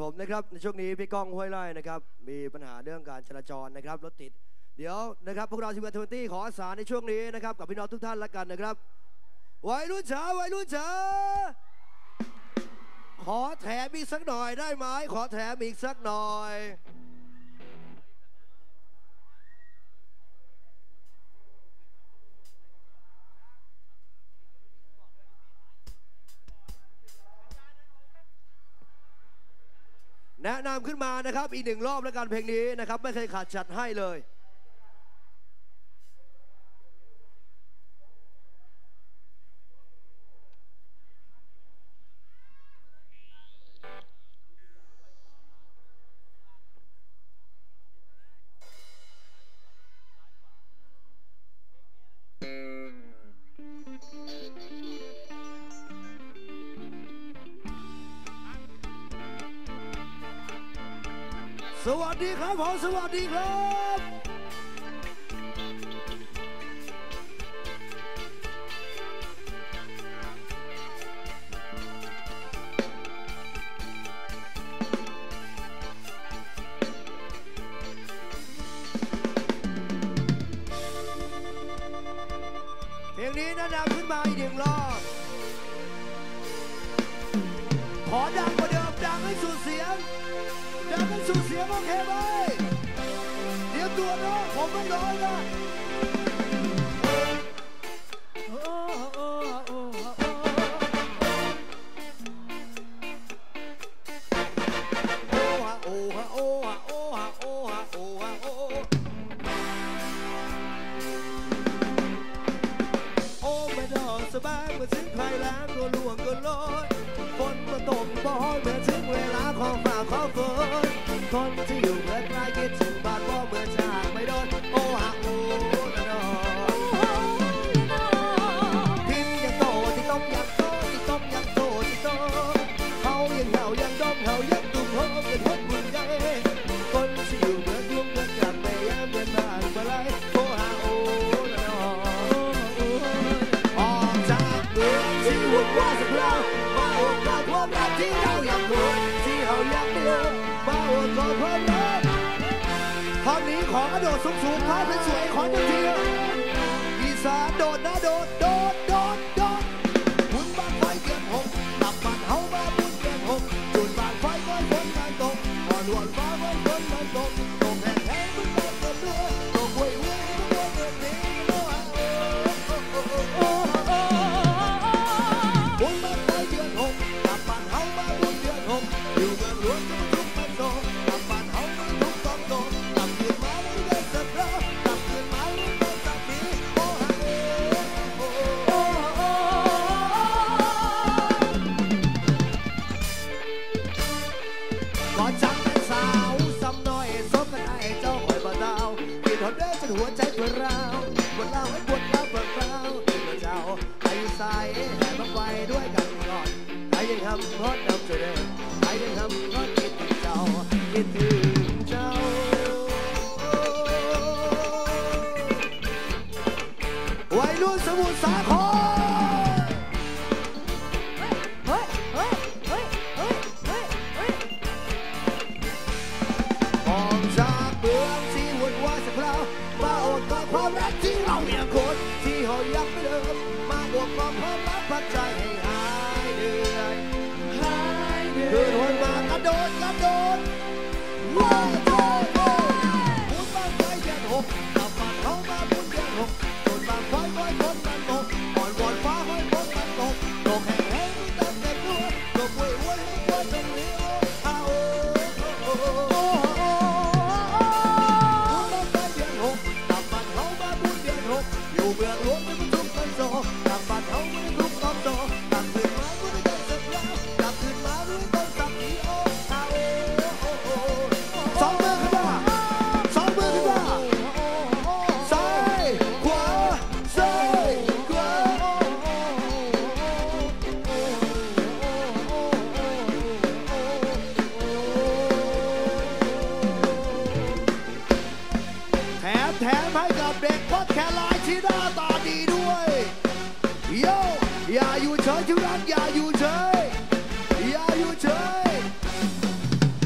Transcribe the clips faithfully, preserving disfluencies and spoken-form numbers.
ผมนะครับในช่วงนี้พี่ก้องห้วยไร่นะครับมีปัญหาเรื่องการจราจรนะครับรถติดเดี๋ยวนะครับพวกเราทีมงานทเวนตี้ขออาสาในช่วงนี้นะครับกับพี่น้องทุกท่านละกันนะครับวัยรุ่นจ๋าวัยรุ่นจ๋าขอแถมอีกสักหน่อยได้ไหมขอแถมอีกสักหน่อยแนะนำขึ้นมานะครับอีกหนึ่งรอบแล้วกันเพลงนี้นะครับไม่เคยขาดจัดให้เลยสวัสดีครับผมสวัสดีครับเพลงนี้แนะนำขึ้นมาอีกหนึ่งรอบขอดังกว่าเดิมดังให้สุดเสียงดังให้สุดเสียงโอเคไหมเดี๋ยวตัวน้องผมไม่ร้อยนะสบายเมื่อถึงใครแล้วก็ล่วงก็ลอยฝนมาตกบ่อยเมื่อถึงเวลาของฝ่าของฝนคนที่อยู่เมื่อใกล้คิดถึงบ้านพ่อเมื่อจากไม่โดนโอ้ฮะโอ้ละนอพิมพ์ยังโตที่ต้มยังโตที่ต้มยังโตที่โตเขายังเหงายังดมเขายังตุ้มโฮเป็นหัวบุญใหญ่คนที่อยู่เมื่อทุ่งเมื่อกลับไม่ย้ำเมื่อผ่านมาไล่โอ้ฮะโอ้ละนอที่วุ่นวายสักครั้งมาโอบกอดความรักที่เราอยากรู้ที่เราอยากเดียวมาโอบกอดความรักคราวนี้ขอกระโดดสูงๆท้าสวยๆขอหนึ่งทีอีสานโดดนะโดดโดดโดดโดดบุญบางไฟเดือนหกตับมันเฮามาบุญเดือนหกจุดบางไฟก้อนฝนมันตกอ่อนหวานฟ้าก้อนฝนมันตกตกแห้งแห้งมันตกเกิดเรือตกเว้ยเว้ยมันตกเกิดนี้บุญมาไฟเดือนหกตับมันเฮามาบุญเดือนหกอยู่เมืองหลวงจะทุกข์มันโตตับมันเฮาไม่ทุกข์ต้องโตตับเกิดมาไม่ได้สักครั้งตับเกิดมาไม่ได้สักทีโอ้ฮะโอ้โอ้โอ้ก่อนจังเป็นสาวซ้ำน้อยซบกันไอ้เจ้าคอยบ่ดาวกินหอดเด้อจนหัวใจปวดร้าวปวดร้าวให้ปวดร้าวปวดร้าวเป็นเจ้าอายุสายให้มาไฟด้วยกันก่อนใครยังทำฮอตดำเจริญใครยังทำฮอตคิดถึงเจ้าคิดถึงเจ้าวัยรุ่นสมุทรสาครเฮ้ยเฮ้ยเฮ้ยเฮ้ยเฮ้ยเฮ้ยมองจากเบื้องที่วุ่นวายสักคราวมาอดกอดความรักที่เราอย่างคนที่หอยยักไม่เดิมมาอดกอดความรักพัดใจให้หายเหนื่อยหายเหนื่อยเดินวนมากระโดดกระโดดว้าวโอ้โหบุญบางไฟเดือนหกตับมันเขามาบุญเดือนหกจุดบางไฟก้อยฝนมันตกอ่อนวอนฟ้าห้อยฝนมันตกตกแห้งแห้งไม่ตัดเต็มตัวตกเว้ยเว้ยให้ปวดตรงนี้โอ้โอ้โอ้บุญบางไฟเดือนหกตับมันเขามาบุญเดือนหกอยู่เมืองหลวงจะทุกข์กันโซตับมันเขาไม่ได้ทุกข์ต้องโซตับขึ้นมาไม่ได้สักแล้วตับขึ้นมาไม่ได้สักทีโอ้โอ้โอ้สองมือขึ้นมาสองมือขึ้นมาซ้ายขวาซ้ายขวาแถมแถมให้กับเด็กพอดแคสต์ไลน์ที่หน้าตาดีด้วยโย่อย่าอยู่เฉยที่รักอย่าอยู่เฉยอย่าอยู่เฉย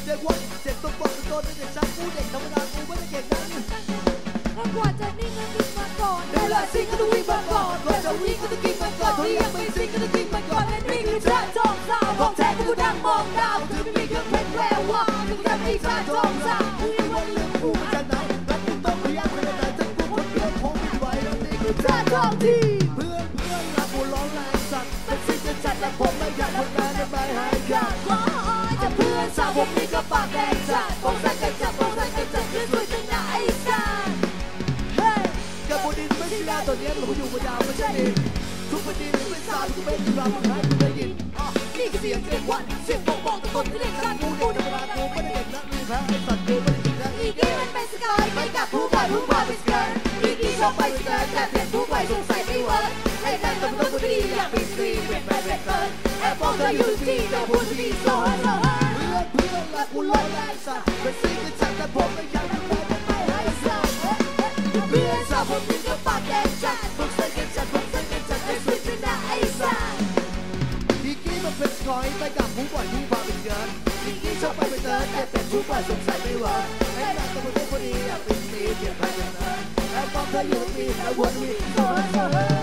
เด็กวันเจ็บต้องบอกตะโกนเด็กช้ำกูเด็กธรรมดากูไม่ได้เก่งนั้นกว่าจะนิ่งแล้วนิ่งมาก่อนเวลาซิงก็ต้องวิ่งมาก่อนก่อนจะวิ่งก็ต้องกินมาก่อนที่ยังไม่ซิงก็ต้องกินมาก่อนและนี่คือชาติจอมสาวของแท้กูนั่งมองดาวถึงไม่มีเครื่องเพชรแวววาวถึงจะมีชาติจอมสาวกูยังวันเรื่องกูมาจากไหนรักกูต้องพยายามขนาดไหนถึงกูคนเดียวคงไม่ไหวแล้วนี่คือชาติจอมที่เพื่อนเพื่อนรักกูร้องแรงสัตว์มันซิงจะจัดและผมไม่อยากทำงานและไม่หายขาดจะเพื่อนสาวผมนี่ก็ปากแดงจัดผมใส่กันจับผมใส่กันจับสวยๆจังนะไอ้สัตว์กับบุดินไม่ใช่ยาตอนนี้เราอยู่บนดาวไม่ใช่ดินทุกประเด็นไม่ทราบทุกเม็ดที่เราให้คุณได้ยินนี่คือเสียงเสียงวันเสียงบอกบอกตะโกนที่เด็กชาติกูดูธรรมดากูไม่ได้เด็กนักมีแพ้ไอ้สัตว์กูไม่ได้เด็กนักอีกี้มันเป็นสกายไม่กับผู้บ่อยผู้บ่อยเป็นสกายอีกี้ชอบไปสกายแต่เป็นผู้บ่อยสงสัยไม่เวิร์กไอ้นั่นก็ต้องดีอยากเป็นสตรีเป็นแบทแบทเกิร์ลแอบบอกเธออยู่ที่เธอพูดที่โซ่โซ่เพื่อนเพื่อนรักกูร้อนแรงสัตว์เป็นสิ่งที่ฉันแต่ผมไม่อยากทำอะไรไม่ให้สัตว์เพื่อนสาวผมนี่ก็ปากแดงจัดผมใส่กันจัดผมใส่กันจัดไอ้สุดจะน่าไอ้สัตว์อีกี้มันเป็นสกอยไปกับผู้บ่อยผู้บ่อยเป็นเกิร์ลอีกี้ชอบไปเป็นเกิร์ลแต่เป็นผู้บ่อยสงสัยไม่เวิร์กไอ้นั่นก็เป็นคนดีอยากเป็นสตรีเปลี่ยนไปเป็นเกิร์ลแอบบอกเธออยู่ที่เธอพูดที่โซ่โซ่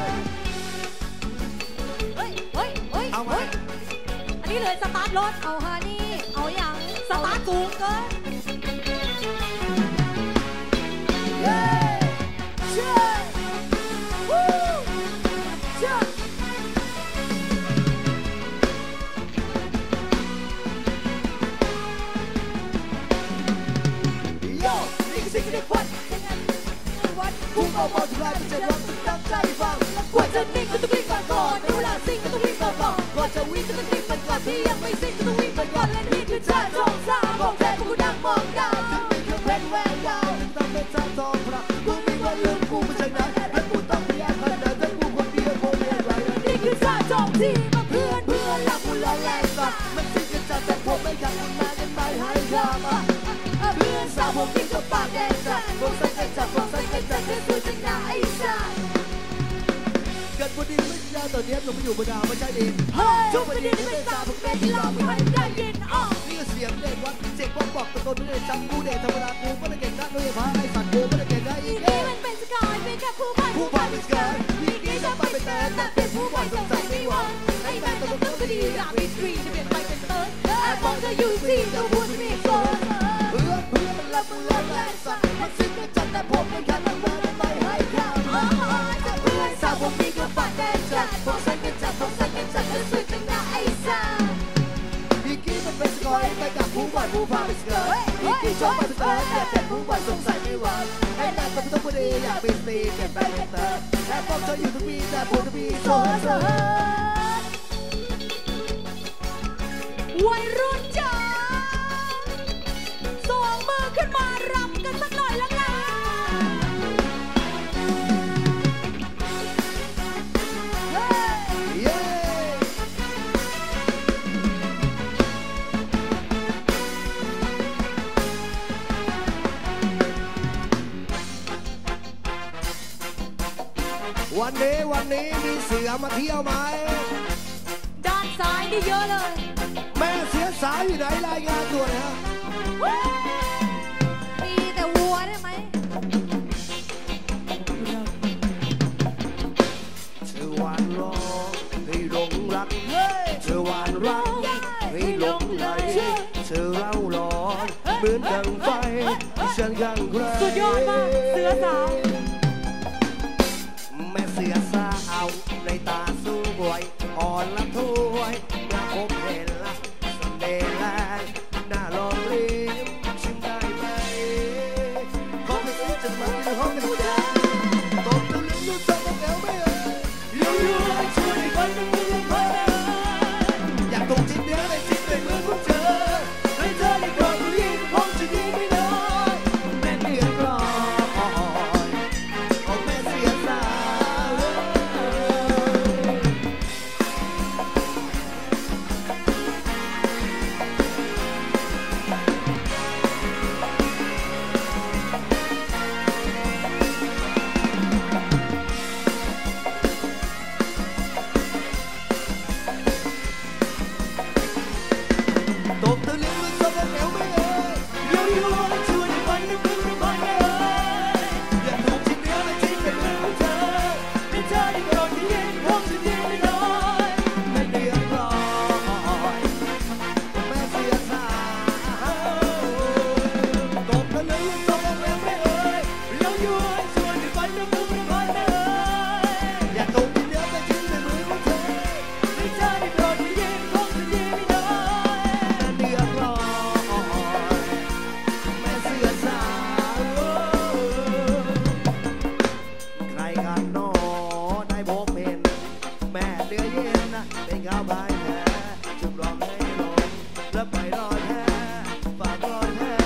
เฮ้ยเฮ้ยเฮ้ยเอาไว้อันนี้เลยสตาร์ทรถเอาฮานี่เอาอย่างสตาร์ทสูงเกินเย้เชื่อวู้เชื่อโย่นี่คือสิ่งที่ได้ควันผู้เอาบอลทุกรายเป็นใจร้อนต้องตั้งใจฟังกว่าจะนิ่งก็ต้องวิ่งก่อนก่อนเวลาซิงก็ต้องวิ่งก่อนก่อนก่อนจะวิ่งก็ต้องนิ่งมันก่อนที่ยังไม่ซิงก็ต้องวิ่งก่อนก่อนและนี่คือชาติจอมสาวของแท้กูนั่งมองดาวถึงมีเครื่องเพชรแวววาวถึงต้องเป็นชาติจอมพระกูมีวันเรื่องกูไม่ใช่นั้นและกูต้องพยายามขนาดนั้นกูคนเดียวคงไม่ไหวนี่คือชาติจอมที่มาเพื่อนเพื่อนรักกูร้อนแรงสัตว์มันซิงกันจัดแต่ผมไม่อยากทำงานกันไม่หายขาดเพื่อนสาวผมกินกับปากแดงจัดผมใส่กันจับผมใส่กันจัดสวยๆจังนะไอ้สัตว์กันบนดินไม่ใช่ตอนนี้เราไม่อยู่บนดาวไม่ใช่ดินทุกประเด็นที่เป็นตาผมเป็นที่เราไม่ให้ได้ยินอ๋อนี่ก็เสียงเด็กวัดเสียงบอกบอกตะโกนไม่ได้จำกูเด็กธรรมดากูไม่ได้เก่งนักเลยพาไอ้สัตว์กูไม่ได้เก่งได้อีกนี่มันเป็นสกายเป็นแค่ผู้บ่อยผู้บ่อยเป็นสกายอีกนี่จะไปเป็นเติร์ดแต่เป็นผู้บ่อยสงสัยไม่หวังไอ้แม่ต้องต้องดีอยากมีสตรีจะเปลี่ยนไปเป็นเติร์ดแอบมองเธออยู่ที่เธอพูดไม่โซ่เพื่อนเพื่อนมันรับมันร้อนแรงสัตว์มันซิงกันจัดแต่ผมไม่อยากทำงานไม่ให้ข้าวแต่เพื่อนสาวผมมีก็ปากแดงจัดผมใส่กันจัดผมใส่กันจัดสวยๆจังนะไอ้สัตว์อีกี้มันเป็นสกอยไปกับผู้บ่อยผู้พาเป็นสเกิร์ตอีกี้ชอบไปสเกิร์ตแต่เป็นผู้บ่อยสงสัยไม่หวังไอ้นั่นเป็นต้องพอดีอยากเป็นสตรีเปลี่ยนไปเป็นเติร์ดแอบบอกเธออยู่ทุกปีแต่ผมทุกปีโซ่โซ่วัยรุ่นจ๋าส่งมือขึ้นมารำกันสักหน่อยละกันวันนี้วันนี้มีเสือมาเที่ยวไหมด้านซ้ายนี่เยอะเลยแม่เสือสาวอยู่ไหนรายงานตัวนะฮะมีแต่วัวได้ไหมเธอหวานร้องให้หลงรักเธอหวานรักให้หลงไหลเธอเล่าร้อนเหมือนดังไฟฉันกังใครสุดยอดมากเสือสาวแม่เสือสาวในตาสวยอ่อนละถ้วยเมื่อพบเห็นละสเปรย์แรงน่าลองลิ้มชิมได้ไหมขอไม่ซื้อจะมากินห้องในหัวใจตบตะลึงดูจังกับแอวไม่เอ่ยอยู่อยู่ให้ช่วยคนต้องมีคนอยากตรงจิ้มเดียวในจิ้มในมือของเธอให้เธอได้กอดผู้หญิงคงจะดีไม่น้อยแม่เดือดร้อนนะเป็นข้าวพายแท้จุ่มรองให้ลงแล้วไปรอแท้ฝากรอแท้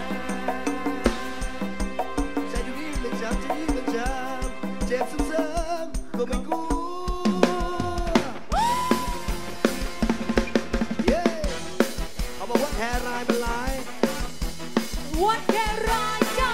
ใจอยู่นี่เป็นช้ำใจนี่เป็นช้ำเจ็บซ้ำๆก็ไม่กลัวเย้เขาบอกว่าแค่รายมันลายวัดแค่รายจ้า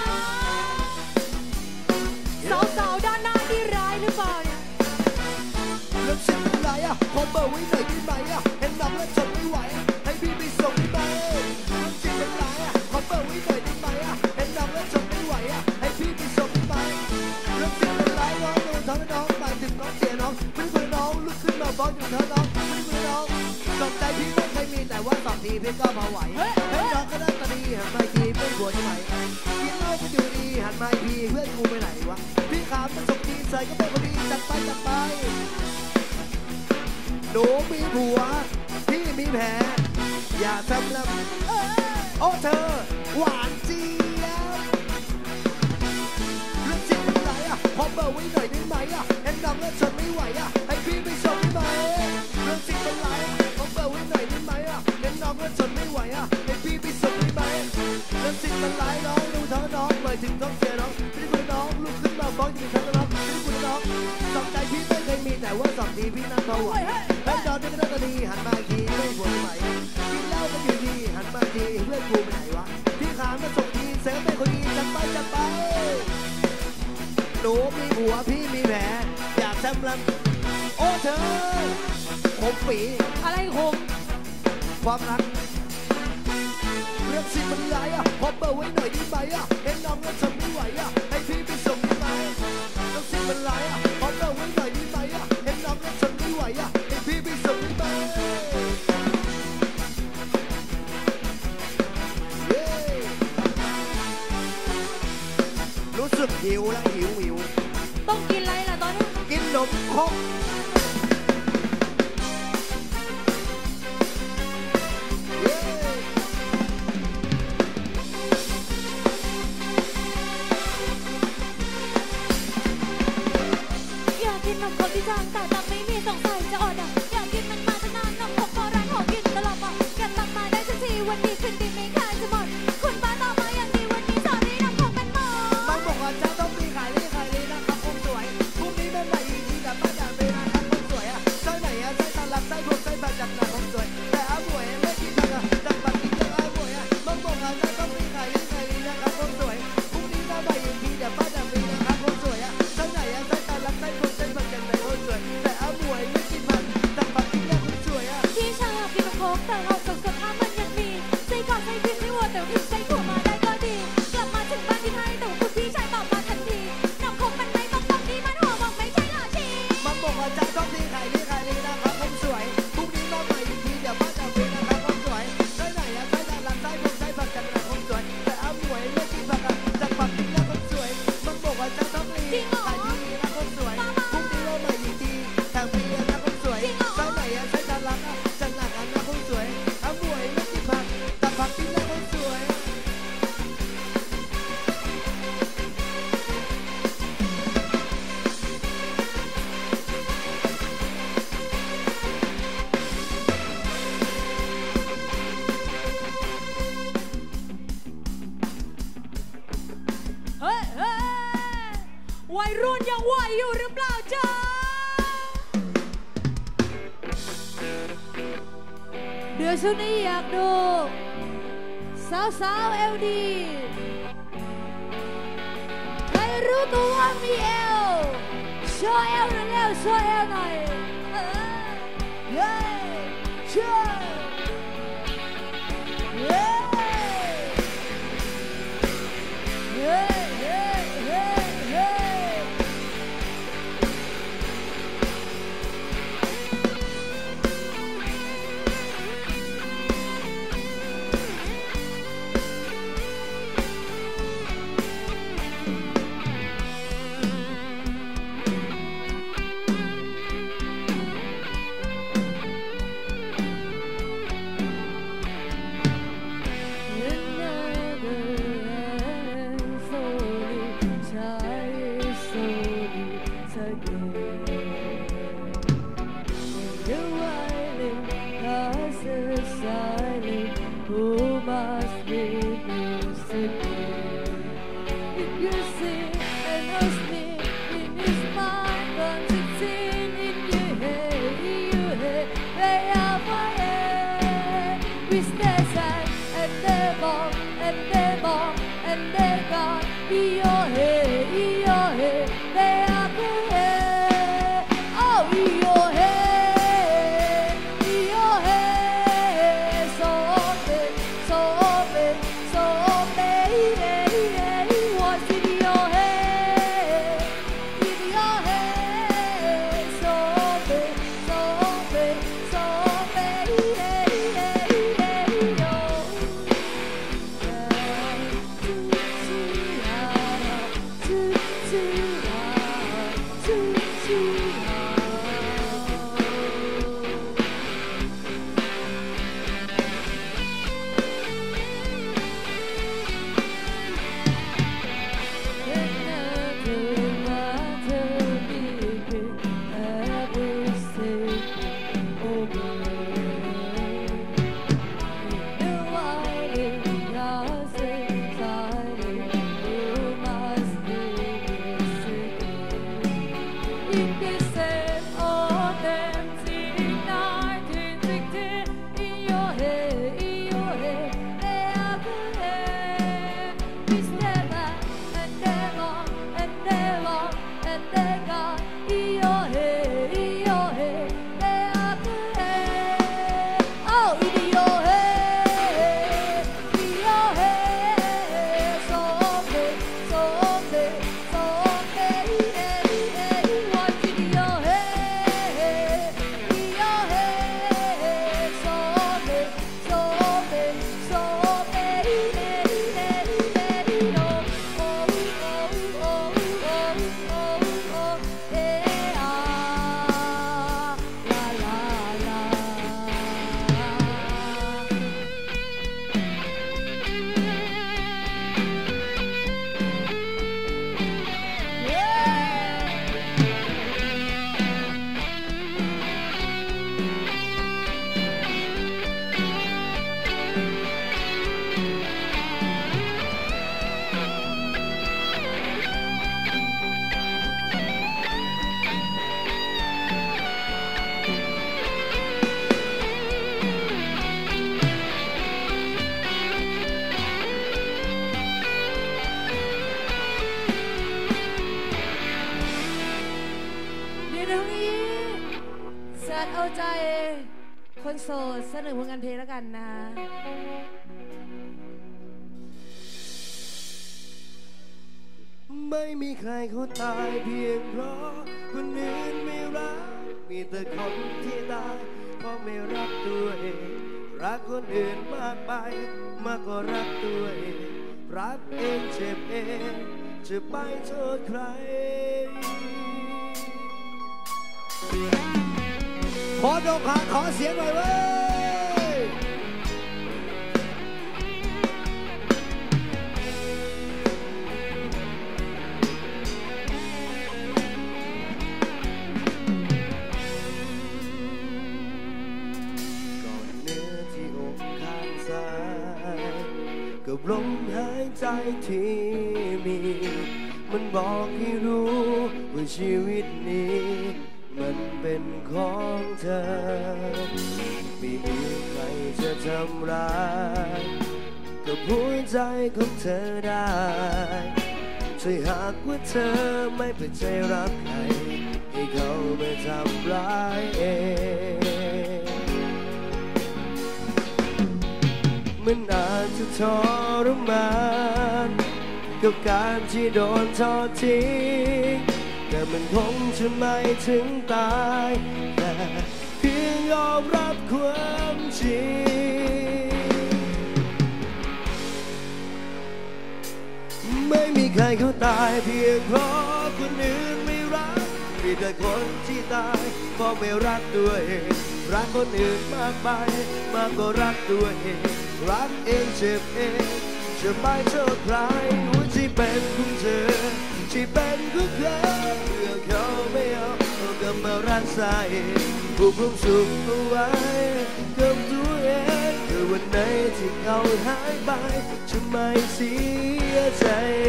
สาวๆด้านหน้าที่ร้ายหรือเปล่าเนี่ยเรื่องสิ่งอะไรอะขอเบอร์ไว้หน่อยได้ไหมอะเห็นน้องแล้วจนไม่ไหวให้พี่ไปส่งได้ไหมเรื่องสิ่งอะไรอะขอเบอร์ไว้หน่อยได้ไหมอะเห็นน้องแล้วจนไม่ไหวอะให้พี่ไปส่งได้ไหมเรื่องสิ่งอะไรน้องน้องทำให้น้องหมายถึงน้องเสียน้องไม่ได้คุยน้องลุกขึ้นมาบอกอยู่เธอน้องไม่ได้คุยน้องสนใจพี่ไม่เคยมีแต่ว่าสองทีพี่ก็พอไหวให้น้องก็ได้ตอนนี้หันมาทีไม่ปวดใช่ไหมกินเหล้าก็อยู่ดีหันมาทีเพื่อนกูไปไหนวะพี่ขามมันส่งทีใส่ก็เป็นคนดีจัดไปจัดไปหนูมีผัวพี่มีแผลอย่าทำลำโอ้เธอหวานเจี๊ยบเรื่องจริงเป็นไรอ่ะขอเบอร์ไว้หน่อยได้ไหมอ่ะเห็นน้องแล้วฉันไม่ไหวอ่ะให้พี่ไปส่งได้ไหมเรื่องจริงเป็นไรขอเบอร์ไว้หน่อยได้ไหมอ่ะเห็นน้องแล้วฉันไม่ไหวอ่ะให้พี่ไปส่งได้ไหมเรื่องจริงเป็นไรน้องดูเธอน้องหมายถึงต้องเสียน้องไม่ได้คุยน้องลุกขึ้นมาฟ้องอยู่เธอน้องไม่ได้คุยน้องสองใจพี่ไม่เคยมีแต่ว่าสองทีพี่นั่งเขาไหวให้ดอนได้ก็ได้ก็ดีหันมาทีไม่ปวดไหมกินเหล้าก็อยู่ดีหันมาทีเพื่อนกูไปไหนวะพี่ขามมาส่งทีเซฟเป็นคนดีจัดไปจัดไปหนูมีหัวพี่มีแผลอยากแซมลันโอ้เธอผมปีอะไรคงความรักเรื่องสิ่งมันร้ายอ่ะขอเบอร์ไว้หน่อยได้ไหมอ่ะเห็นน้องแล้วฉันไม่ไหวอ่ะให้พี่ไปส่งได้ไหมเรื่องสิ่งมันร้ายอ่ะขอเบอร์ไว้หน่อยได้ไหมอ่ะเห็นน้องแล้วฉันไม่ไหวอ่ะให้พี่ไปส่งได้ไหมรู้สึกหิวแล้วหิวหิวต้องกินอะไรล่ะตอนนี้กินนมครกอยากกินนมครกที่จางแต่ตังไม่มีสงสัยจะอดอ่ะอยากกินมันมาตั้งนานนมครกโบราณขอกินตลอดอ่ะแกตักมาได้สักทีวันนี้คืนดีไม่ขายจะหมดคุณป้าต่อมาอย่างดีวันนี้สอนให้นมครกเป็นหมอมันบอกว่าจะต้องมีขายดีขายดีนะครับคงสวยพรุ่งนี้ไม่ใหม่อีกทีแต่ป้าจะเป็นนะครับคงสวยอ่ะใช่ไหนอ่ะใช่ตลับใช่พวกใช่ผักจับหนักคงสวยแต่อาบวยไม่กินผักอ่ะจับผักกินจังอาบวยอ่ะมันบอกว่าจะต้องมีขายดีขายดีนะครับคงสวยพรุ่งนี้ไม่ใหม่อีกทีแต่ป้าจะเป็นนะครับคงสวยอ่ะใช่ไหนอ่ะใช่ตลับใช่พวกใช่ผักจับหนักคงสวยแต่อาบวยไม่กินผักจับผักกินจังคงสวยอ่ะพี่ชายกินนมครกแต่เราสดสดถ้ามันยังมีใจก่อนใจพิมพ์ไม่วัวแต่พิมพ์ใจผัวมาได้ก็ดีกลับมาถึงบ้านที่ไทยแต่คุณพี่ชายตอบมาทันทีนมครกมันไม่ต้องต้องดีมันหัวบอกไม่ใช่หรอชีมันบอกว่าจะต้องดีขายดีขายดีนะครับคงสวยพรุ่งนี้มาใหม่อีกทีเดี๋ยวป้าจะเป็นนะครับคงสวยใช่ไหนอะใช่ตาลังใช่พวกใช่ผักจันทร์คงสวยแต่อาหมวยไม่กินผักอะจับผักกินแล้วคงสวยมันบอกว่าจะต้องดีขายดีนะคงสวยพรุ่งนี้มาใหม่อีกทีทางพี่นะคงสวยใช่ไหนอะใช่ตาลังอะจันทร์อันนะคงสวยอาหมวยไม่กินผักจับผักกินแล้วคงสวยเฮ้ยเฮ้ยวัยรุ่นยังไหวอยู่หรือเปล่าจ๊ะเดี๋ยวช่วงนี้อยากดูสาวสาวเอลดีใครรู้ตัวว่ามีเอลโชว์เอลหน่อยเร็วโชว์เอลหน่อยเออเย้โชว์เย้เย้เย้เย้เย้คนโสดเสนอผลงานเพลงแล้วกันนะไม่มีใครเขาตายเพียงเพราะคนอื่นไม่รักมีแต่คนที่ตายเพราะไม่รักตัวเองรักคนอื่นมากไปมากกว่ารักตัวเองรักเองเจ็บเองจะไปโทษใครขอดอกหางขอเสียงหน่อยเว้ยก่อนเนื้อที่อกข้างซ้ายกับลมหายใจที่มีมันบอกให้รู้ว่าชีวิตนี้มันเป็นของเธอไม่มีใครจะทำร้ายกับหัวใจของเธอได้ช่วยหากว่าเธอไม่เปิดใจรับใครให้เขาไม่ทำร้ายเองมันอาจจะทรมานกับการที่โดนทอดทิ้งแต่มันคงจะไม่ถึงตายแต่เพียงยอมรับความจริงไม่มีใครเขาตายเพียงเพราะคนอื่นไม่รักมีแต่คนที่ตายเพราะไม่รักตัวเองรักคนอื่นมากไปมากกว่ารักตัวเองรักเองเจ็บเองจะไม่โทษใครหัวที่เป็นของเธอที่เป็นของเธอเพื่อเขาไม่เอากลับมารักษาเองผูกความสุขเอาไว้กับตัวเองเมื่อวันไหนที่เขาหายไปจะไม่เสียใจ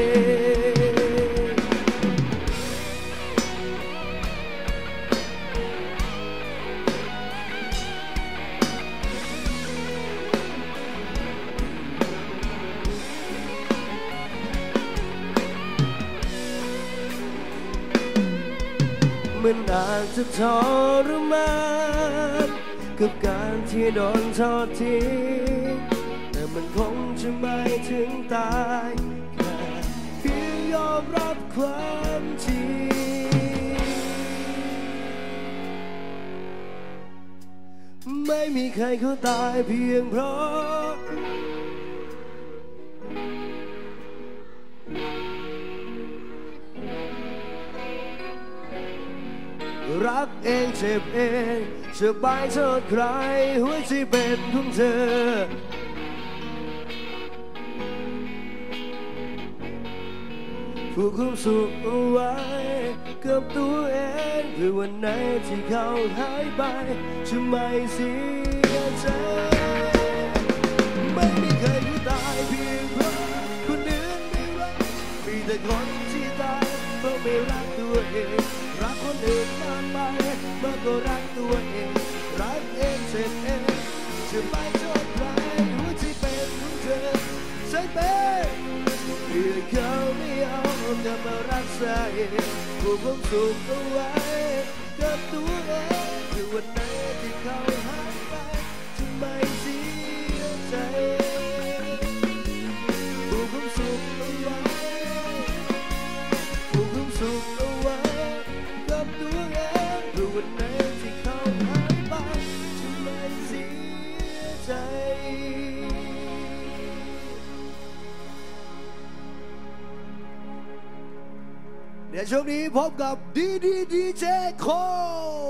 มันอาจจะทรมานกับการที่โดนทอดทิ้งแต่มันคงจะไม่ถึงตายแค่เพียงยอมรับความจริงไม่มีใครเขาตายเพียงเพราะรักเองเจ็บเองจะไปโทษใครหัวใจเป็นของเธอผูกความสุขเอาไว้กับตัวเองเพื่อวันไหนที่เขาหายไปจะไม่เสียใจไม่มีใครที่ตายเพียงเพราะคนอื่นไม่รักมีแต่คนที่ตายเพราะไม่รักตัวเองรักคนอื่นมากไปมากกว่ารักตัวเองรักเองเจ็บเองจะไม่โทษใครหัวใจเป็นของเธอใช่เป็นเพื่อเขาไม่เอากลับมารักษาเองผูกความสุขเอาไว้กับตัวเองคือวันไหนที่เขาหายไปจะไม่เสียใจผูกความสุขเอาไว้ผูกความสุขเอาไว้กับตัวเองเพื่อวันไหนที่เขาหายไปจะไม่เสียใจเดี๋ยวช่วงนี้พบกับดีดีดีเจโค